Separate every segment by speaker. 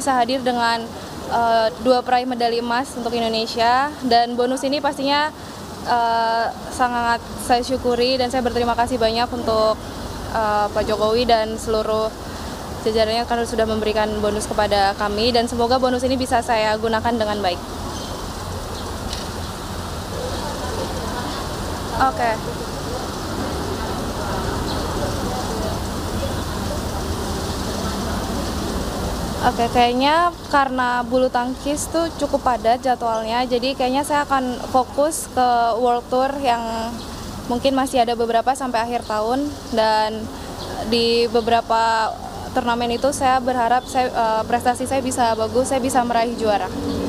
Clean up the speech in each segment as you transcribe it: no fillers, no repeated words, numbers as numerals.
Speaker 1: bisa hadir dengan 2 peraih medali emas untuk Indonesia, dan bonus ini pastinya sangat saya syukuri dan saya berterima kasih banyak untuk Pak Jokowi dan seluruh jajarannya karena sudah memberikan bonus kepada kami, dan semoga bonus ini bisa saya gunakan dengan baik. Oke. Oke, kayaknya karena bulu tangkis tuh cukup padat jadwalnya, jadi kayaknya saya akan fokus ke World Tour yang mungkin masih ada beberapa sampai akhir tahun, dan di beberapa turnamen itu saya berharap prestasi saya bisa bagus, saya bisa meraih juara.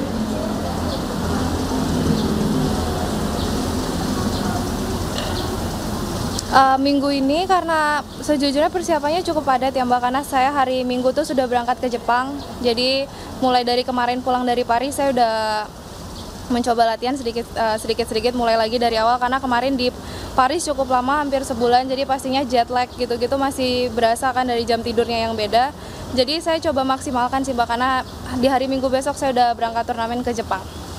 Speaker 1: Minggu ini karena sejujurnya persiapannya cukup padat ya Mbak, karena saya hari Minggu tuh sudah berangkat ke Jepang. Jadi mulai dari kemarin pulang dari Paris saya udah mencoba latihan sedikit-sedikit mulai lagi dari awal, karena kemarin di Paris cukup lama, hampir sebulan, jadi pastinya jet lag gitu-gitu masih berasa kan dari jam tidurnya yang beda. Jadi saya coba maksimalkan sih Mbak, karena di hari Minggu besok saya udah berangkat turnamen ke Jepang.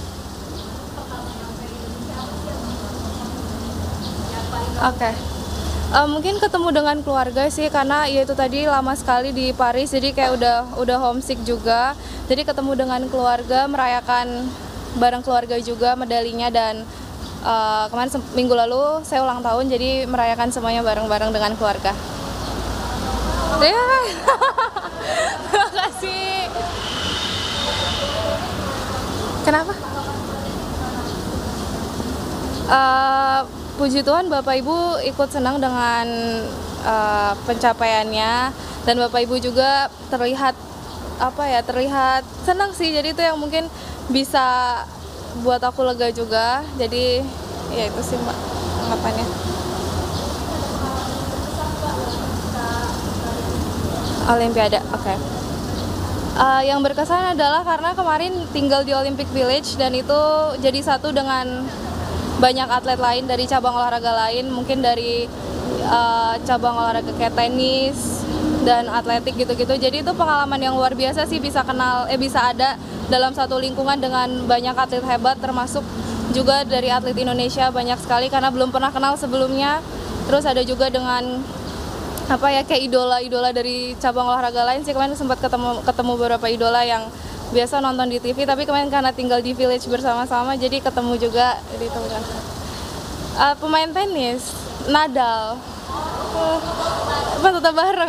Speaker 1: Oke. Mungkin ketemu dengan keluarga sih, karena ya itu tadi lama sekali di Paris, jadi kayak udah homesick juga. Jadi ketemu dengan keluarga, merayakan bareng keluarga juga medalinya, dan kemarin minggu lalu saya ulang tahun, jadi merayakan semuanya bareng-bareng dengan keluarga. Ya, terima kasih. Kenapa? Puji Tuhan Bapak Ibu ikut senang dengan pencapaiannya, dan Bapak Ibu juga terlihat terlihat senang sih, jadi itu yang mungkin bisa buat aku lega juga. Jadi ya itu sih Mbak anggapannya. Olimpiade, oke. Yang berkesan adalah karena kemarin tinggal di Olympic Village, dan itu jadi satu dengan banyak atlet lain dari cabang olahraga lain, mungkin dari cabang olahraga kayak tenis dan atletik gitu-gitu. Jadi itu pengalaman yang luar biasa sih, bisa ada dalam satu lingkungan dengan banyak atlet hebat, termasuk juga dari atlet Indonesia banyak sekali karena belum pernah kenal sebelumnya. Terus ada juga dengan kayak idola-idola dari cabang olahraga lain sih. Kemarin sempat ketemu beberapa idola yang biasa nonton di TV, tapi kemarin karena tinggal di village bersama-sama, jadi ketemu juga di teman. Pemain tenis, Nadal, tetap bareng.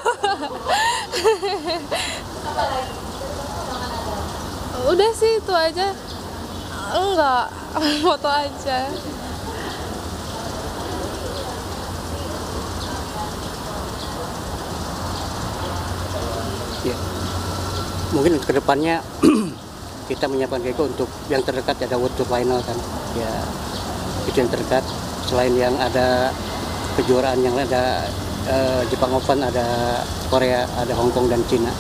Speaker 1: Udah sih itu aja. Enggak, foto aja.
Speaker 2: Ya. Mungkin untuk kedepannya kita menyiapkan Keiko untuk yang terdekat, ada World Tour Final kan, ya itu yang terdekat. Selain yang ada kejuaraan yang ada Jepang Open, ada Korea, ada Hong Kong dan Cina,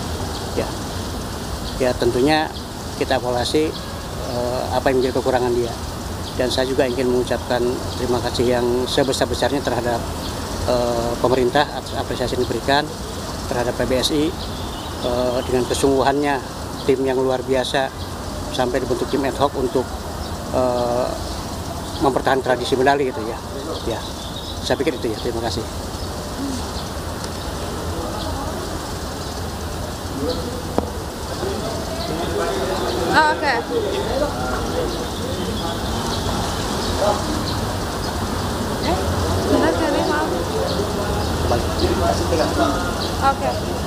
Speaker 2: ya tentunya kita evaluasi apa yang menjadi kekurangan dia. Dan saya juga ingin mengucapkan terima kasih yang sebesar-besarnya terhadap pemerintah atas apresiasi yang diberikan terhadap PBSI. Dengan kesungguhannya, tim yang luar biasa sampai dibentuk tim ad hoc untuk mempertahankan tradisi medali gitu ya. Ya, saya pikir itu ya. Terima kasih.
Speaker 1: Oke. Benar kali, maaf. Oke.